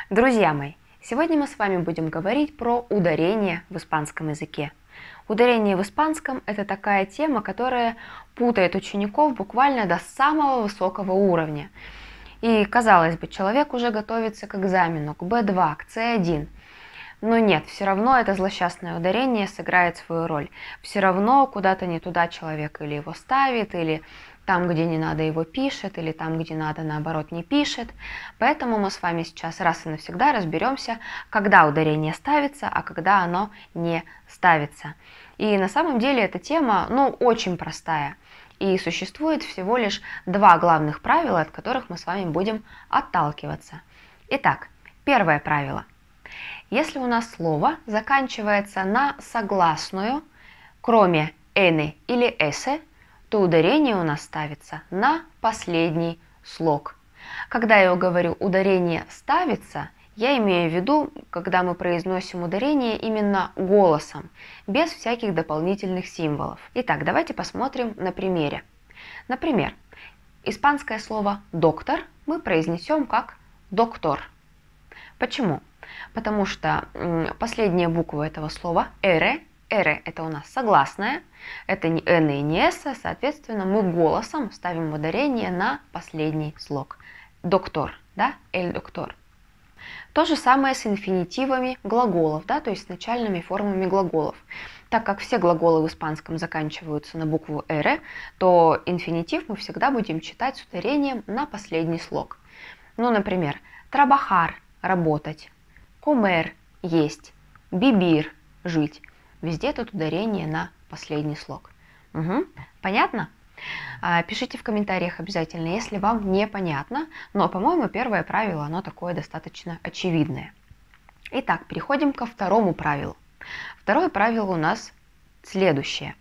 Друзья мои, сегодня мы с вами будем говорить про ударение в испанском языке. Ударение в испанском – это такая тема, которая путает учеников буквально до самого высокого уровня. И, казалось бы, человек уже готовится к экзамену, к B2, к C1. Но нет, все равно это злосчастное ударение сыграет свою роль. Все равно куда-то не туда человек или его ставит, или там, где не надо, его пишет, или там, где надо, наоборот, не пишет. Поэтому мы с вами сейчас раз и навсегда разберемся, когда ударение ставится, а когда оно не ставится. И на самом деле эта тема, очень простая. И существует всего лишь два главных правила, от которых мы с вами будем отталкиваться. Итак, первое правило. Если у нас слово заканчивается на согласную, кроме «эны» или «эсе», то ударение у нас ставится на последний слог. Когда я говорю «ударение ставится», я имею в виду, когда мы произносим ударение именно голосом, без всяких дополнительных символов. Итак, давайте посмотрим на примере. Например, испанское слово «доктор» мы произнесем как «доктор». Почему? Потому что последняя буква этого слова «эре», «эре» это у нас согласная, это не «н» и не «с», соответственно, мы голосом ставим ударение на последний слог. Доктор, да, «эль доктор». То же самое с инфинитивами глаголов, да, то есть с начальными формами глаголов. Так как все глаголы в испанском заканчиваются на букву «эре», то инфинитив мы всегда будем читать с ударением на последний слог. Например, trabajar – работать, comer – есть, vivir – жить. Везде тут ударение на последний слог. Понятно? Пишите в комментариях обязательно, если вам непонятно, но, по-моему, первое правило, оно такое достаточно очевидное. Итак, переходим ко второму правилу. Второе правило у нас следующее.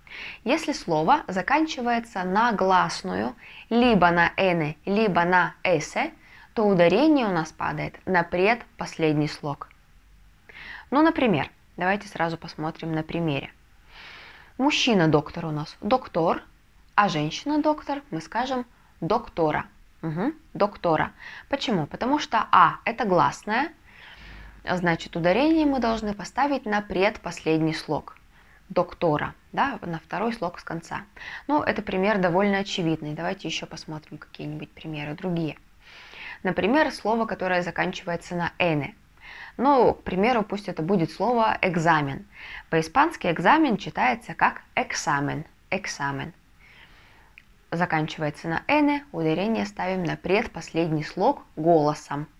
Если слово заканчивается на гласную, либо на «эне», либо на «эсе», то ударение у нас падает на предпоследний слог. Например, давайте сразу посмотрим на примере. Мужчина-доктор у нас доктор, а женщина-доктор мы скажем доктора. Доктора. Почему? Потому что «а» это гласная, значит ударение мы должны поставить на предпоследний слог. Доктора, да, на второй слог с конца. Это пример довольно очевидный. Давайте еще посмотрим какие-нибудь примеры другие. Например, слово, которое заканчивается на «эне». К примеру, пусть это будет слово «экзамен». По-испански экзамен читается как «эксамен». Экзамен. Заканчивается на «эне», ударение ставим на предпоследний слог голосом.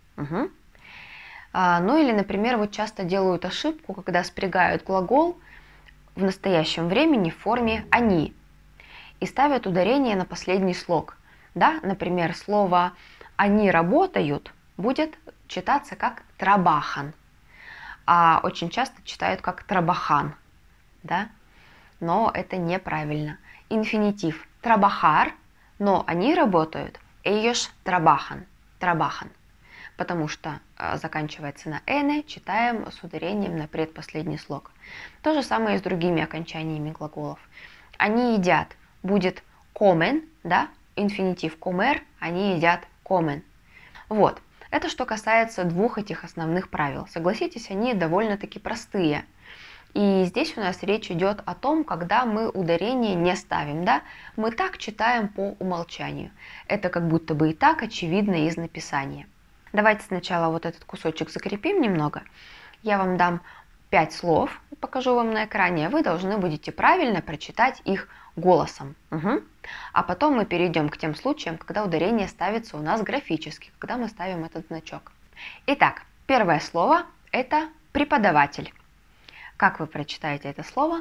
Или, например, часто делают ошибку, когда спрягают глагол в настоящем времени в форме «они» и ставят ударение на последний слог. Да? Например, слово «они работают» будет читаться как «трабахан», а очень часто читают как «трабахан». Да? Но это неправильно. Инфинитив «трабахар», но они работают «ellos trabajan», «трабахан», потому что заканчивается на «эне», читаем с ударением на предпоследний слог. То же самое и с другими окончаниями глаголов. Они едят будет «comen», да? Инфинитив «comer», они едят «comen». Вот. Это что касается двух этих основных правил. Согласитесь, они довольно-таки простые. И здесь у нас речь идет о том, когда мы ударение не ставим. Да? Мы так читаем по умолчанию. Это как будто бы и так очевидно из написания. Давайте сначала вот этот кусочек закрепим немного. Я вам дам 5 слов, покажу вам на экране, а вы должны будете правильно прочитать их голосом. А потом мы перейдем к тем случаям, когда ударение ставится у нас графически, когда мы ставим этот значок. Итак, первое слово – это преподаватель. Как вы прочитаете это слово?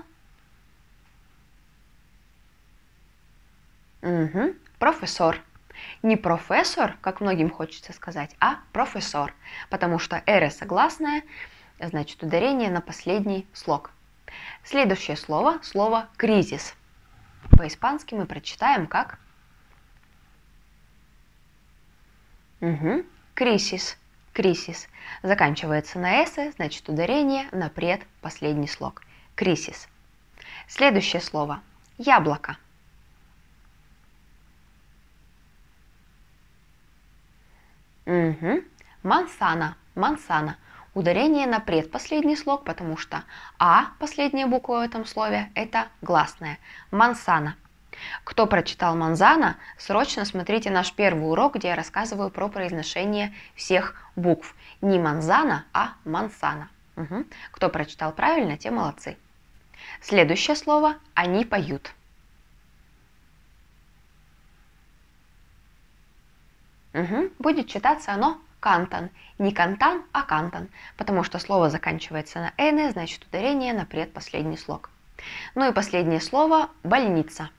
Профессор. Не профессор, как многим хочется сказать, а профессор, потому что «эре» согласная, значит ударение на последний слог. Следующее слово – слово «кризис». По-испански мы прочитаем как кризис. Кризис. Заканчивается на «эсе», значит ударение на предпоследний слог. Кризис. Следующее слово – яблоко. Мансана. мансана. Ударение на предпоследний слог, потому что «а», последняя буква в этом слове, это гласная. Мансана. Кто прочитал манзана, срочно смотрите наш первый урок, где я рассказываю про произношение всех букв. Не манзана, а мансана. Угу. Кто прочитал правильно, те молодцы. Следующее слово «они поют». Угу. Будет читаться оно кантан. Не кантан, а кантан, потому что слово заканчивается на «н», значит ударение на предпоследний слог. Ну и последнее слово «больница».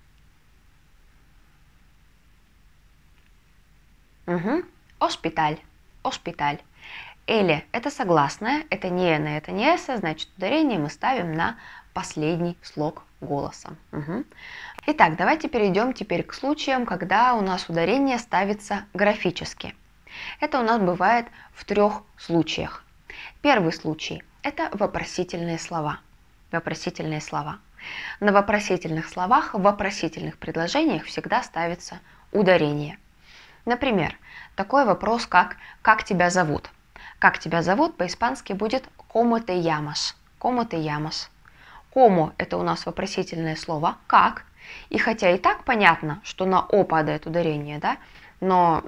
Угу. Ошпиталь. Ошпиталь. Или это согласное, это не «н», это не «с», значит ударение мы ставим на последний слог голоса. Угу. Итак, давайте перейдем теперь к случаям, когда у нас ударение ставится графически. Это у нас бывает в 3 случаях. Первый случай – это вопросительные слова. Вопросительные слова. На вопросительных словах, в вопросительных предложениях всегда ставится ударение. Например, такой вопрос, как «как тебя зовут?». «Как тебя зовут» по-испански будет «cómo te llamas?». «Cómo te llamas?». «Cómo» – это у нас вопросительное слово «как?». И хотя и так понятно, что на «о» падает ударение, да, но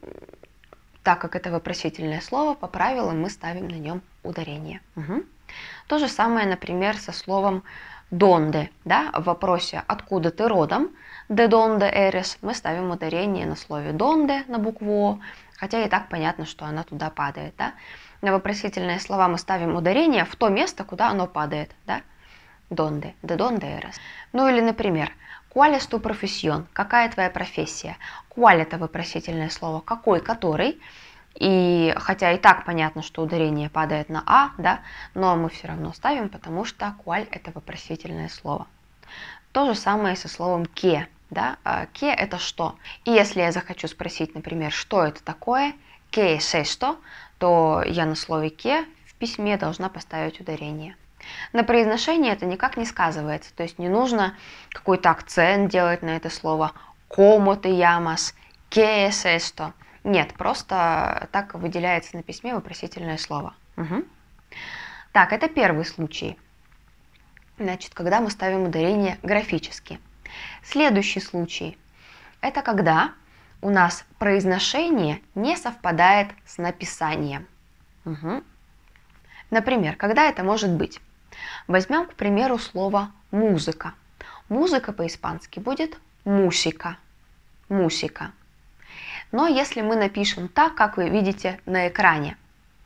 так как это вопросительное слово, по правилам мы ставим на нем ударение. Угу. То же самое, например, со словом «donde», да, в вопросе «откуда ты родом?», «de donde eres», мы ставим ударение на слове «donde», на букву «о», хотя и так понятно, что она туда падает, да. На вопросительные слова мы ставим ударение в то место, куда оно падает, да. «Donde», «de donde eres». Ну или, например, «cuál es tu profesión?», «какая твоя профессия?». «Cuál» – это вопросительное слово «какой», «который». И хотя и так понятно, что ударение падает на «а», да, но мы все равно ставим, потому что «cuál» – это вопросительное слово. То же самое со словом «que». Да? «Que» – это «что». И если я захочу спросить, например, что это такое, «que es esto?», то я на слове «que» в письме должна поставить ударение. На произношении это никак не сказывается, то есть не нужно какой-то акцент делать на это слово «cómo te llamas?», «qué es esto?». Нет, просто так выделяется на письме вопросительное слово. Угу. Так, это первый случай. Значит, когда мы ставим ударение графически. Следующий случай – это когда у нас произношение не совпадает с написанием. Угу. Например, когда это может быть? Возьмем, к примеру, слово «музыка». Музыка по-испански будет «мусика». «Мусика». Но если мы напишем так, как вы видите на экране,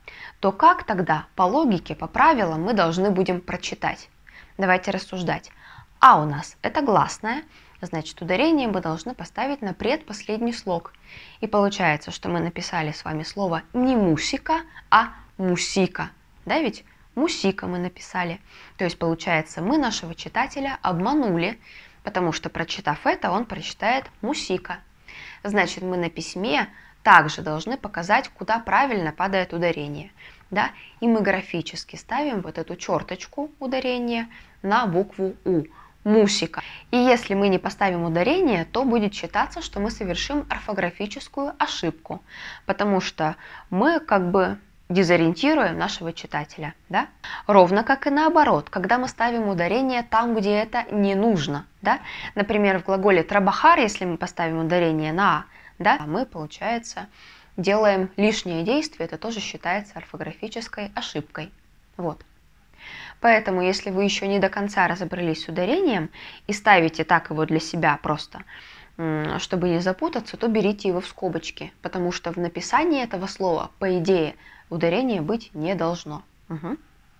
то как тогда по логике, по правилам мы должны будем прочитать? Давайте рассуждать. А у нас это гласное, значит ударение мы должны поставить на предпоследний слог. И получается, что мы написали с вами слово не мусика, а мусика. Да ведь? Мусика мы написали. То есть получается, мы нашего читателя обманули, потому что прочитав это, он прочитает мусика. Значит, мы на письме также должны показать, куда правильно падает ударение. Да? И мы графически ставим вот эту черточку ударения на букву «у». Мусика. И если мы не поставим ударение, то будет считаться, что мы совершим орфографическую ошибку, потому что мы как бы дезориентируем нашего читателя. Да? Ровно как и наоборот, когда мы ставим ударение там, где это не нужно. Да? Например, в глаголе trabajar, если мы поставим ударение на «а», да, мы, получается, делаем лишнее действие, это тоже считается орфографической ошибкой. Вот. Поэтому, если вы еще не до конца разобрались с ударением и ставите так его для себя просто, чтобы не запутаться, то берите его в скобочки, потому что в написании этого слова, по идее, ударения быть не должно. Угу.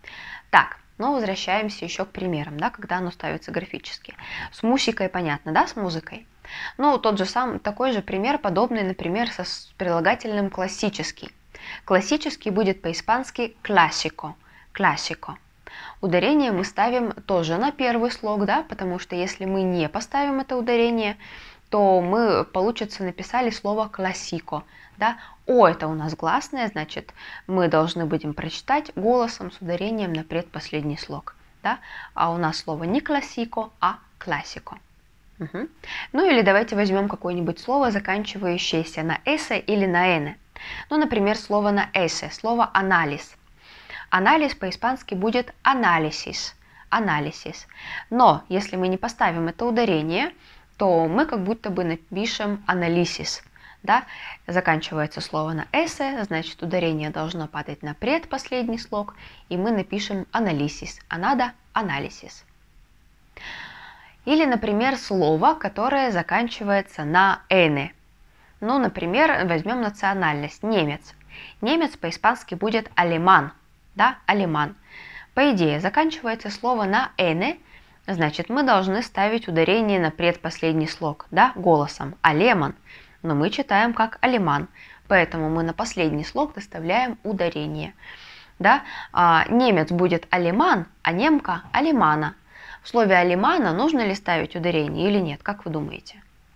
Так, но возвращаемся еще к примерам, да, когда оно ставится графически. С мусикой понятно, да, с музыкой? Ну, тот же самый, такой же пример, подобный, например, с прилагательным классический. Классический будет по-испански clásico, clásico. Ударение мы ставим тоже на первый слог, да, потому что если мы не поставим это ударение, то мы, получится, написали слово классико. Да? О, это у нас гласное, значит, мы должны будем прочитать голосом с ударением на предпоследний слог. Да? А у нас слово не классико, а классико. Угу. Ну или давайте возьмем какое-нибудь слово, заканчивающееся на «с» или на «н». Ну, например, слово на «эсе», слово «анализ». Анализ по-испански будет «аналисис», «аналисис». Но если мы не поставим это ударение, то мы как будто бы напишем «аналисис». Да? Заканчивается слово на «эсе», значит ударение должно падать на предпоследний слог, и мы напишем «аналисис», а надо «аналисис». Или, например, слово, которое заканчивается на «эне». Ну, например, возьмем национальность – немец. Немец по-испански будет «алеман», да, «алеман». По идее, заканчивается слово на «эне», значит, мы должны ставить ударение на предпоследний слог, да, голосом «алеман». Но мы читаем как «алеман», поэтому мы на последний слог доставляем ударение. Да? Немец будет «алеман», а немка «алемана». В слове «алемана» нужно ли ставить ударение или нет, как вы думаете?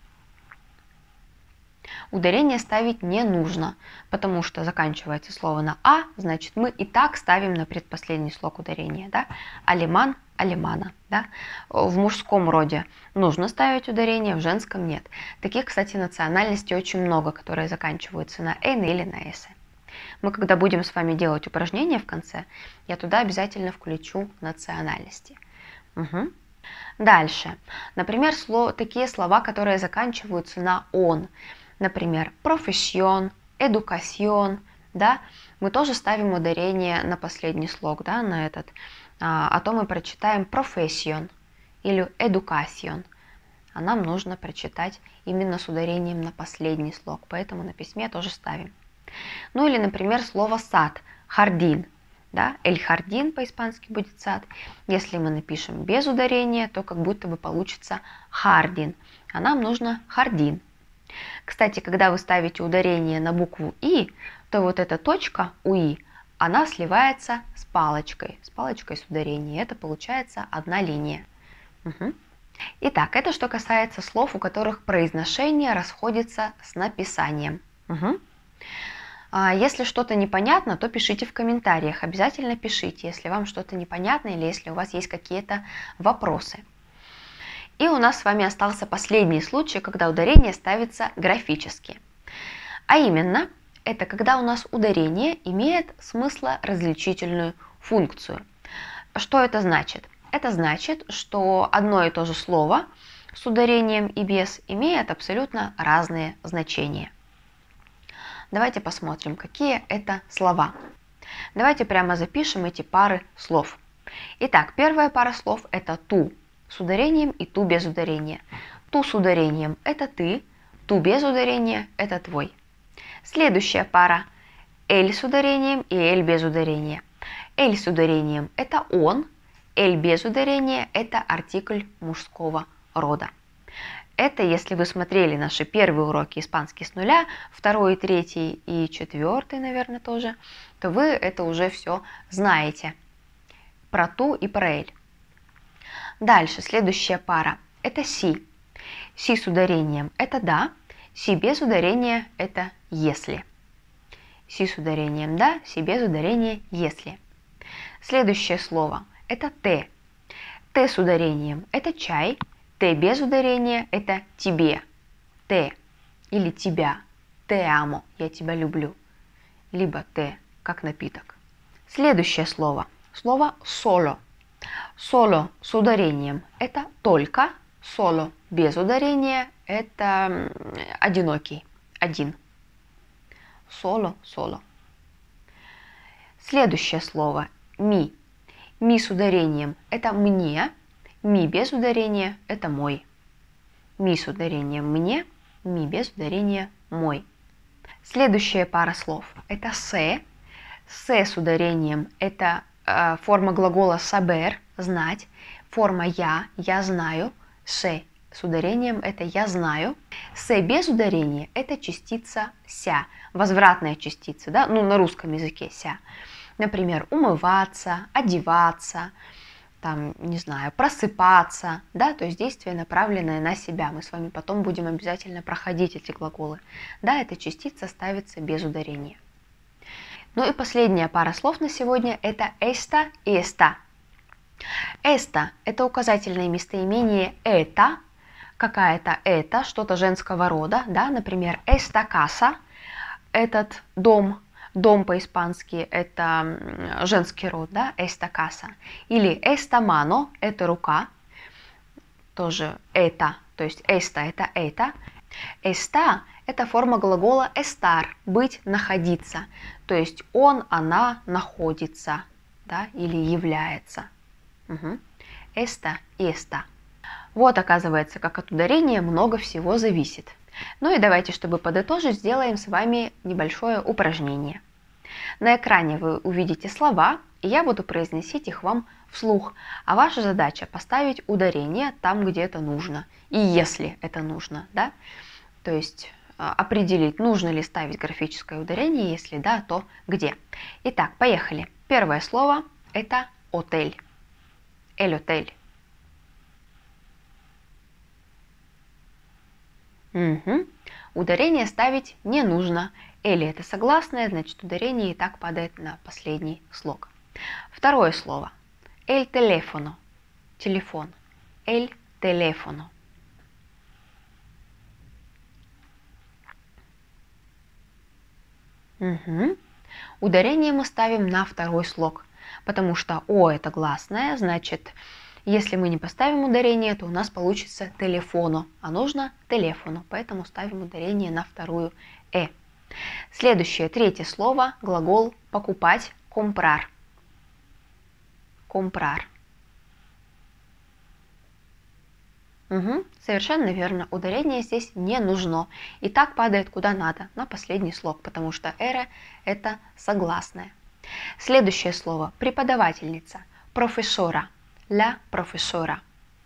Ударение ставить не нужно, потому что заканчивается слово на «а», значит мы и так ставим на предпоследний слог ударение. Да? Алеман, алемана. Да? В мужском роде нужно ставить ударение, в женском нет. Таких, кстати, национальностей очень много, которые заканчиваются на «н» или на «с». Мы, когда будем с вами делать упражнения в конце, я туда обязательно включу национальности. Угу. Дальше. Например, такие слова, которые заканчиваются на «он». Например, профессион, эдукасьон, да, мы тоже ставим ударение на последний слог, да, на этот, а то мы прочитаем профессион или эдукасьон, а нам нужно прочитать именно с ударением на последний слог, поэтому на письме тоже ставим. Ну или, например, слово сад, хардин, да, эль хардин по-испански будет сад, если мы напишем без ударения, то как будто бы получится хардин, а нам нужно хардин. Кстати, когда вы ставите ударение на букву «и», то вот эта точка «уи», она сливается с палочкой с ударением. Это получается одна линия. Угу. Итак, это что касается слов, у которых произношение расходится с написанием. Угу. Если что-то непонятно, то пишите в комментариях. Обязательно пишите, если вам что-то непонятно или если у вас есть какие-то вопросы. И у нас с вами остался последний случай, когда ударение ставится графически. А именно, это когда у нас ударение имеет смыслоразличительную функцию. Что это значит? Это значит, что одно и то же слово с ударением и без имеет абсолютно разные значения. Давайте посмотрим, какие это слова. Давайте прямо запишем эти пары слов. Итак, первая пара слов – это «ту» с ударением и «ту» без ударения. «Ту» с ударением – это ты, «ту» без ударения – это твой. Следующая пара – «эль» с ударением и «эль» без ударения. «Эль» с ударением – это он, «эль» без ударения – это артикль мужского рода. Это, если вы смотрели наши первые уроки испанский с нуля, второй, третий и четвертый, наверное, тоже, то вы это уже все знаете про «ту» и про «эль». Дальше, следующая пара – это «си». «Си» с ударением – это «да», «си» без ударения – это «если». «Си» с ударением «да», «си» без ударения «если». Следующее слово – это «те». «Те» с ударением – это «чай», «те» без ударения – это «тебе», «те» или «тебя», «те амо» – «я тебя люблю», либо «те» как напиток. Следующее слово – слово «соло». «Соло» с ударением – это «только», «соло» без ударения – это «одинокий», «один». «Соло», «соло». Следующее слово «ми». «Ми» с ударением – это «мне», «ми» без ударения – это «мой». «Ми» с ударением «мне», «ми» без ударения «мой». Следующая пара слов – это «се». «Се» с ударением – это форма глагола saber – знать. Форма я знаю. «Се» с ударением – это я знаю. «Се» без ударения – это частица «ся», возвратная частица, да? Ну, на русском языке «ся». Например, умываться, одеваться, там, не знаю, просыпаться, да, то есть действие, направленное на себя. Мы с вами потом будем обязательно проходить эти глаголы. Да, эта частица ставится без ударения. Ну и последняя пара слов на сегодня – это «эста» и «эста». «Эста» – это указательное местоимение «это», какая-то «это», что-то женского рода, да, например, «эста каса», этот дом. Дом по-испански это женский род, да, esta casa. Или esta mano – это рука, тоже это, то есть esta – это это. Está – это форма глагола estar – быть, находиться. То есть он, она находится, да, или является. Угу. Esta и esta. Вот, оказывается, как от ударения много всего зависит. Ну и давайте, чтобы подытожить, сделаем с вами небольшое упражнение. На экране вы увидите слова, и я буду произносить их вам вслух. А ваша задача поставить ударение там, где это нужно. И если это нужно, да? То есть определить, нужно ли ставить графическое ударение, если да, то где. Итак, поехали. Первое слово – это отель. El hotel. Угу. Ударение ставить не нужно. Или это согласное, значит ударение и так падает на последний слог. Второе слово. El teléfono. Телефон. El teléfono. Угу. Ударение мы ставим на второй слог, потому что О это гласное, значит, если мы не поставим ударение, то у нас получится телефону, а нужно телефону, поэтому ставим ударение на вторую Э. Следующее, третье слово, глагол покупать, comprar. Comprar. Угу, совершенно верно, ударение здесь не нужно. И так падает куда надо, на последний слог, потому что эра это согласное. Следующее слово, преподавательница, профессора, la profesora.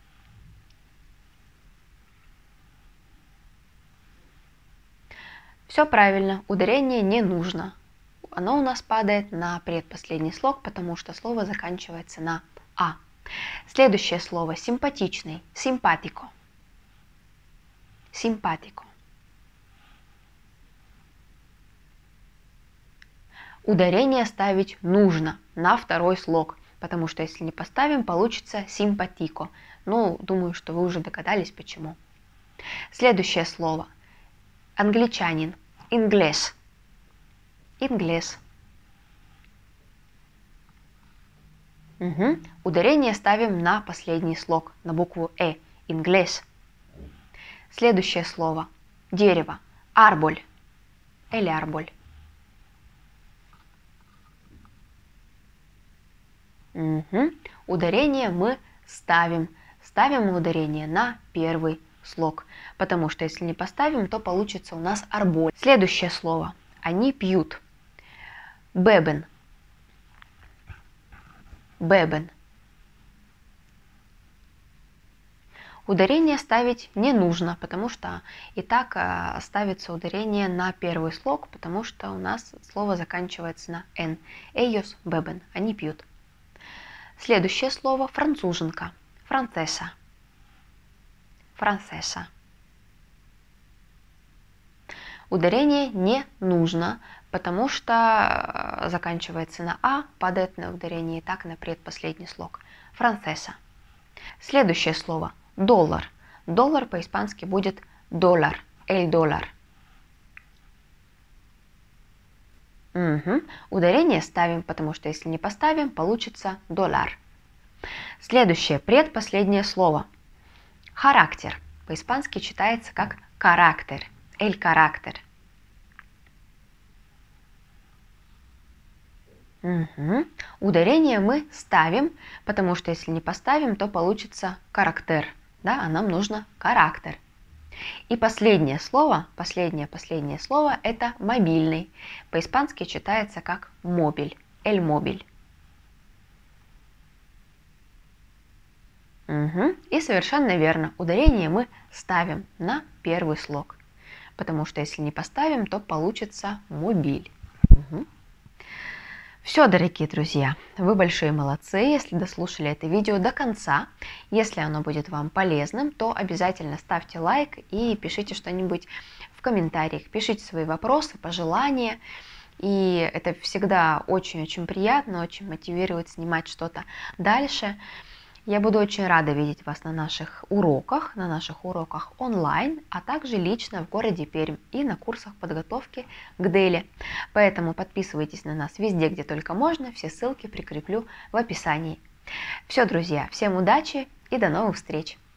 Все правильно, ударение не нужно. Оно у нас падает на предпоследний слог, потому что слово заканчивается на А. Следующее слово симпатичный, симпатико. Симпатико. Ударение ставить нужно на второй слог, потому что если не поставим, получится симпатико. Ну, думаю, что вы уже догадались, почему. Следующее слово. Англичанин. Inglés. Inglés. Угу. Ударение ставим на последний слог, на букву Э. Inglés. Следующее слово. Дерево. Árbol. El árbol. Угу. Ударение мы ставим. Ставим ударение на первый слог, потому что если не поставим, то получится у нас арболь. Следующее слово. Они пьют. Beben. Beben. Ударение ставить не нужно, потому что и так ставится ударение на первый слог, потому что у нас слово заканчивается на N. Ellos beben. Они пьют. Следующее слово француженка. Francesa. Francesa. Ударение не нужно, потому что заканчивается на А, падает на ударение и так на предпоследний слог. Francesa. Следующее слово доллар. Доллар по-испански будет доллар. El dólar. Угу. Ударение ставим, потому что если не поставим, получится доллар. Следующее, предпоследнее слово. Характер. По-испански читается как характер. El carácter. Угу. Ударение мы ставим, потому что если не поставим, то получится характер. Да, а нам нужно характер. И последнее слово, последнее слово это мобильный. По-испански читается как мобиль. El móvil. Угу. И совершенно верно, ударение мы ставим на первый слог. Потому что если не поставим, то получится мобиль. Угу. Все, дорогие друзья, вы большие молодцы, если дослушали это видео до конца. Если оно будет вам полезным, то обязательно ставьте лайк и пишите что-нибудь в комментариях. Пишите свои вопросы, пожелания. И это всегда очень-очень приятно, очень мотивирует снимать что-то дальше. Я буду очень рада видеть вас на наших уроках онлайн, а также лично в городе Пермь и на курсах подготовки к ДЭЛе. Поэтому подписывайтесь на нас везде, где только можно, все ссылки прикреплю в описании. Все, друзья, всем удачи и до новых встреч!